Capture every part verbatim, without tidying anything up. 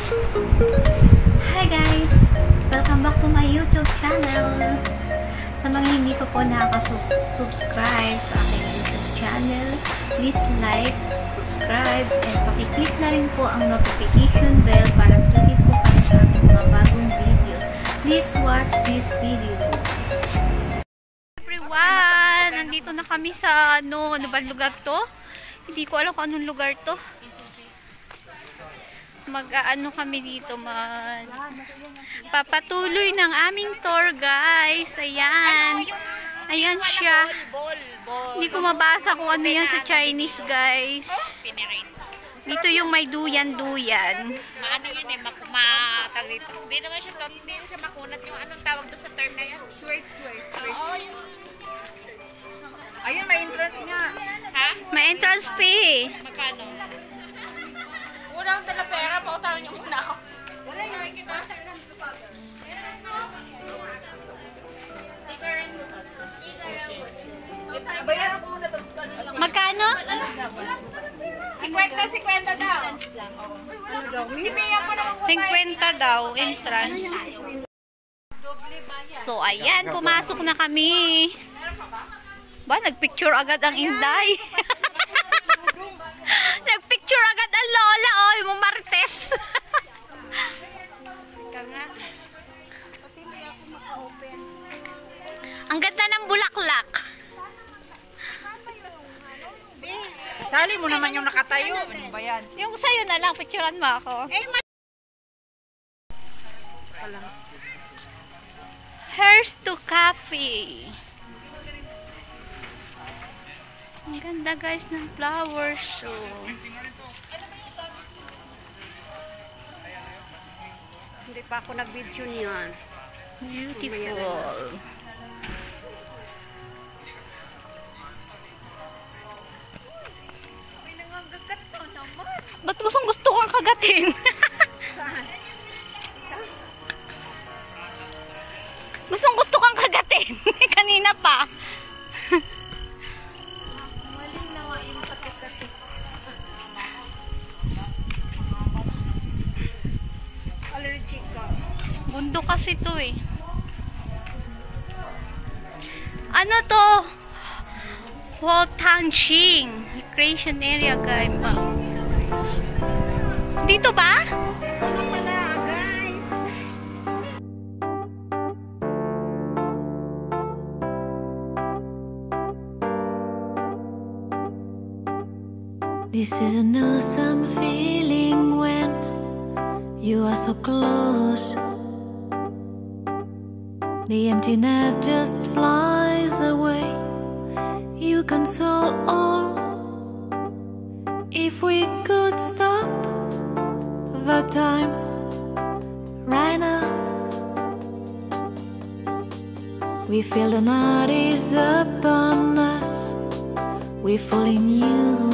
Hi guys! Welcome back to my YouTube channel. Sa mga hindi pa po nakaka-subscribe sa aking YouTube channel, please like, subscribe, and pakiclick na rin po ang notification bell para updated po kayo sa aking mga bagong videos. Please watch this video. Everyone! Nandito na kami sa ano, ano ba lugar to? Hindi ko alam kung anong lugar to. Mag-ano kami dito, mag papatuloy ng aming tour, guys. Ayan. Ayan siya. Hindi ko mabasa kung ano yan sa Chinese, guys. Dito yung may duyan-duyan. Maano yun eh, makumatag dito. Hindi naman siya, hindi siya makunat yung anong tawag doon sa term na yan. Sweet, sweet, sweet. Oo, yun. Ayun, may entrance nga. Ha? May entrance fee. Magkano? Unang dala pera, pautaran niyo muna ako. Wala yun, kita. Bayaran ko muna ito. Magkano? fifty, fifty daw. Si Mia ko naman po. fifty daw, entrance. So, ayan, pumasok na kami. Ba, nagpicture agad ang Inday. Nagpicture agad ang lola, oh, yung Martes. Ang ganda ng bulaklak. Sali mo naman yung nakatayo. Ano ba yan? Yung sa'yo na lang, picturean mo ako. Here's to Cafe. Ang ganda, guys, ng flower show. Hindi pa ako nag-video niyan. Beautiful. Ba't gustong gusto kang kagatin? Gustong gusto kang kagatin. Kanina pa. Allergic ka. Mundo kasi to eh. Ano to? Huotanxing Recreation Area, guys. Dito ba? Ano pala, guys? This is an awesome feeling when you are so close. The emptiness just flies away. You console all. If we could stop the time right now, we feel the night is upon us. We fall in you.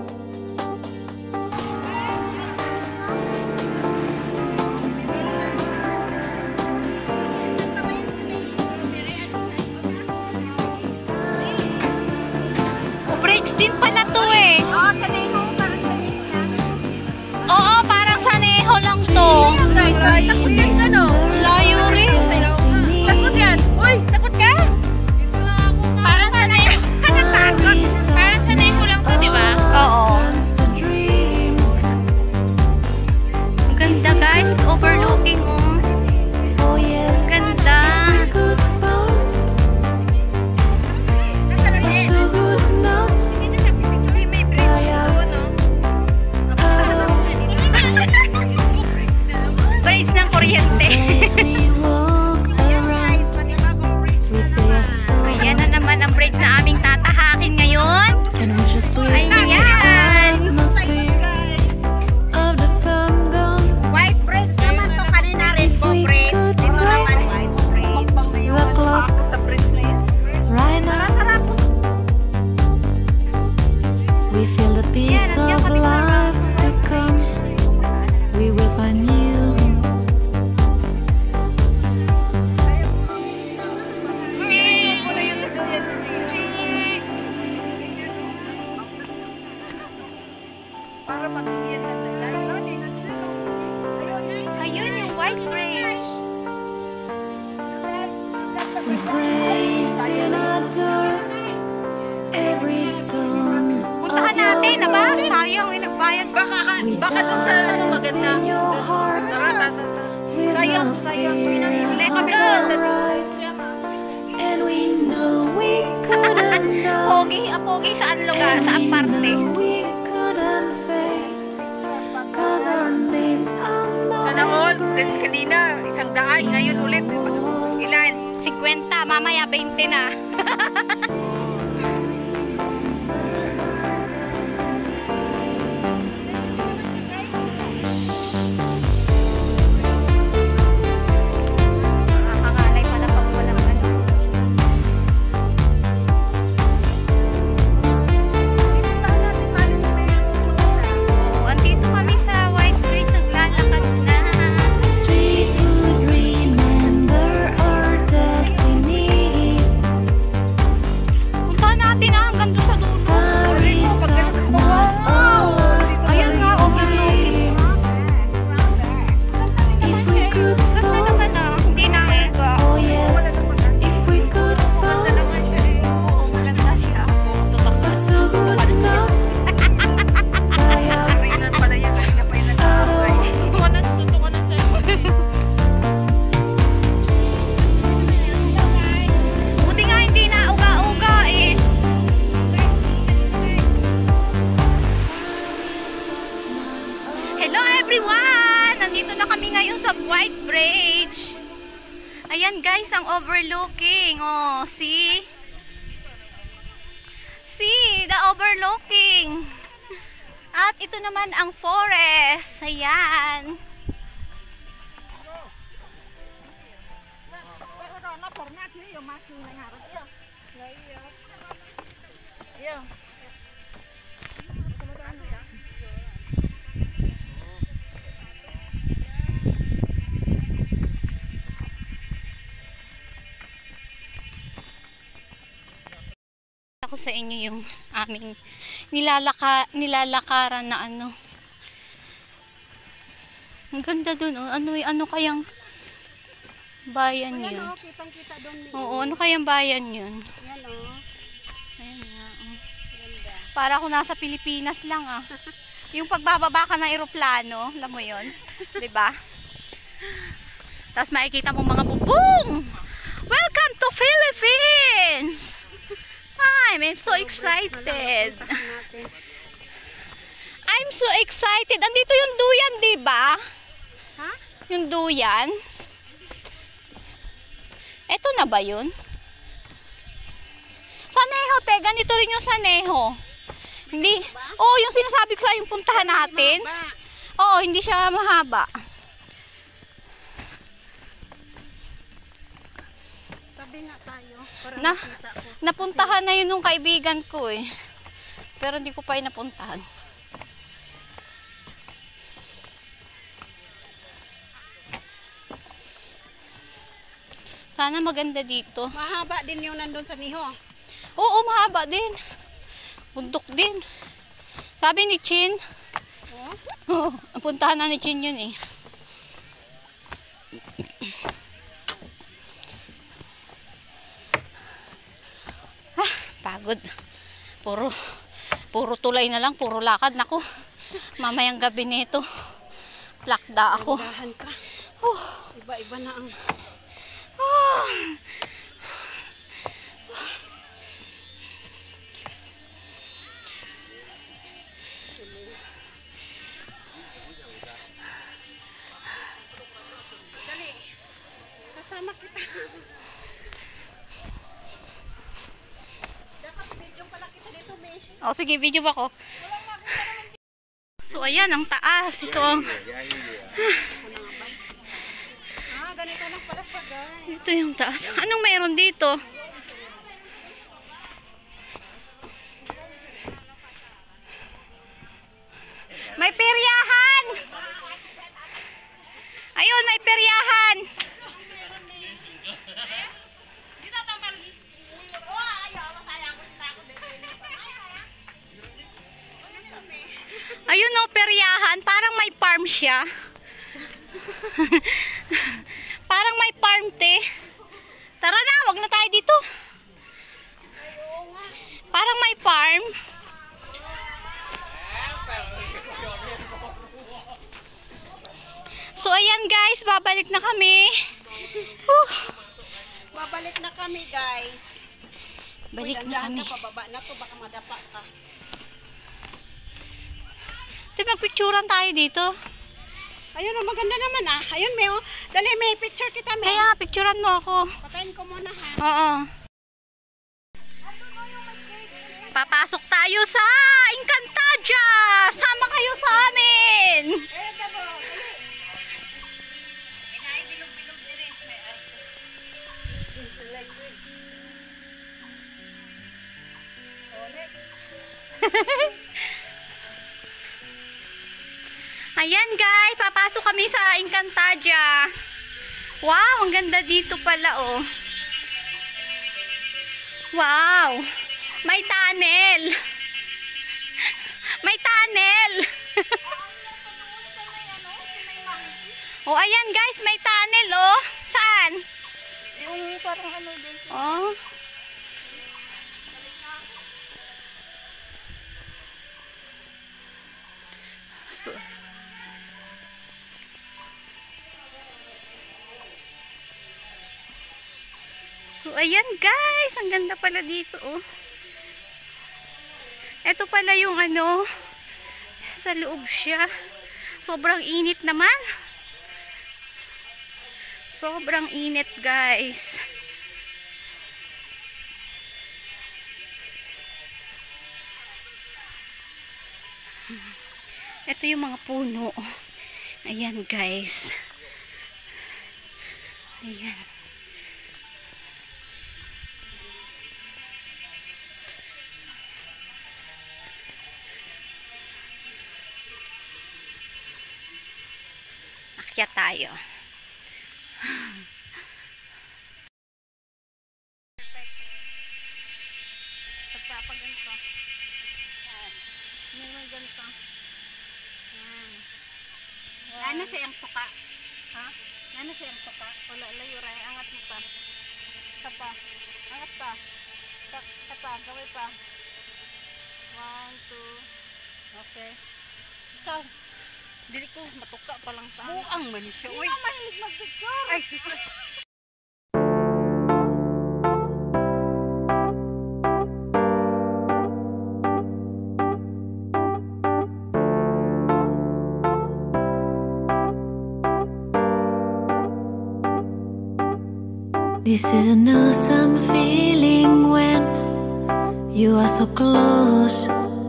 Bridge din pala to eh. Oo, sa Neho, parang sa Neho. Oo, parang sa Neho lang to. Takot yan ka, no? Layo rin. Takot yan. Uy, takot ka? Parang sa Neho. Natatakot. Parang sa Neho lang to, di ba? Oo. Ang ganda, guys. Overlooking, oh. Oh yes, Ganda. good boss. Nasa na The din. souls would not Hindi may bridge doon, no? Bridge ng kuryente. White Bridge. We praise and adore every stone. Puntahan natin, aba? Sayang, may nagbayad. Baka, baka doon sa ano maganda. In your heart, Sayang, sayang. Let's go. and we know we couldn't know. Pogi, ah, pogi saan lugar? Saan parte? We couldn't fade, 'cause our names are not Sana all, kanina, isang daan, ngayon ulit. Ilan? fifty, mamaya twenty na. Nakakangalay pala pag walang ano. Oo, andito kami sa White Bridge, naglalakad na. streets would remember our destiny. Puntahan natin ah, hanggang doon sa dulo. Paris at not all of Ayun nga, those overlooking. dreams. If we could Ganda pause, naman ah, hindi nahiga. oh yes, if we could pause, Oo, maganda siya. our souls would melt by our Kainan pala yan, kanina pa yung nag-aaway. Tutukan na, tutukan na sa'yo. Buti nga hindi na uga-uga eh. Hello everyone! Nandito na kami ngayon sa White Bridge. Ayan guys, ang overlooking. Oh, see? See, the overlooking. At ito naman ang forest. Ayan. Ako sa inyo yung aming nilalaka, nilalakaran na ano. Ang ganda dun, oh. Ano, ano kayang bayan yun? Oo, ano kayang bayan yun? Ayan nga, oh. Para ako nasa Pilipinas lang ah. Yung pagbababa ka ng eroplano, alam mo yun? 'Di ba? Tapos makikita mo mga bubong! Welcome to Philippines! I'm so excited. I'm so excited. Andito yung duyan, di ba? Ha? Yung duyan. Eto na ba yun? Saneho, te. Ganito rin yung Saneho. Hindi. Oo, yung sinasabi ko sa yung puntahan natin. Oo, hindi siya mahaba. Na, napuntahan na yun nung kaibigan ko eh. Pero hindi ko pa yun napuntahan. Sana maganda dito. Mahaba din yung nandun sa Niho. Oo, mahaba din. Bundok din. Sabi ni Chin. Oo, napuntahan na ni Chin yun eh. Pagod. Puro puro tulay na lang, puro lakad nako. Mamayang gabi nito. Plakda ako. Oh, Iba-iba na ang... oh. Sasama kita. O sige, video ba ko? So ayan, ang taas. Ito ang... Ah, ganito lang pala siya, guys. Ito yung taas. Anong meron dito? May peryahan! Ayun, may peryahan! Ayun o, peryahan. Parang may farm siya. Parang may farm, te. Tara na, wag na tayo dito. Parang may farm. So, ayan guys, babalik na kami. Whew. Babalik na kami, guys. Balik Uy, na kami. Na, pababa na to, baka madapa ka. Ito, magpicturean tayo dito. Ayun, oh, maganda naman ah. Ayun, may, oh. Dali, may picture kita, may. Kaya, picturean mo ako. Patayin ko muna, ha. Oo. Papasok tayo sa Encantadia! Sama kayo sa amin! Ayan guys, papasok kami sa Encantadia. Wow, ang ganda dito pala oh. Wow, may tunnel. May tunnel. Oh, ayan guys, may tunnel oh. Saan? Yung parang ano din. Oh. So, so ayan guys, ang ganda pala dito oh. Ito pala yung ano, sa loob siya. Sobrang init naman. Sobrang init guys. Ito yung mga puno. Ayan guys. Ayan. Akyat tayo. Pagpapaganto. May may ganto. Ano sa iyang suka? Ha? Ano sa iyang suka? Wala, layo rin. Angat mo pa. Sa pa. Angat pa. Sa, sa pa. Gawin pa. One, two. Okay. Ikaw. Dili ko, matuka pa lang sa buang man siya. Uy. Hindi mahilig mag-picture. Ay, siya. This is an awesome feeling when you are so close.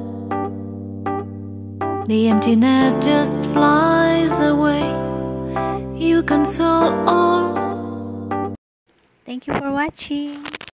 The emptiness just flies away. You console all. Thank you for watching.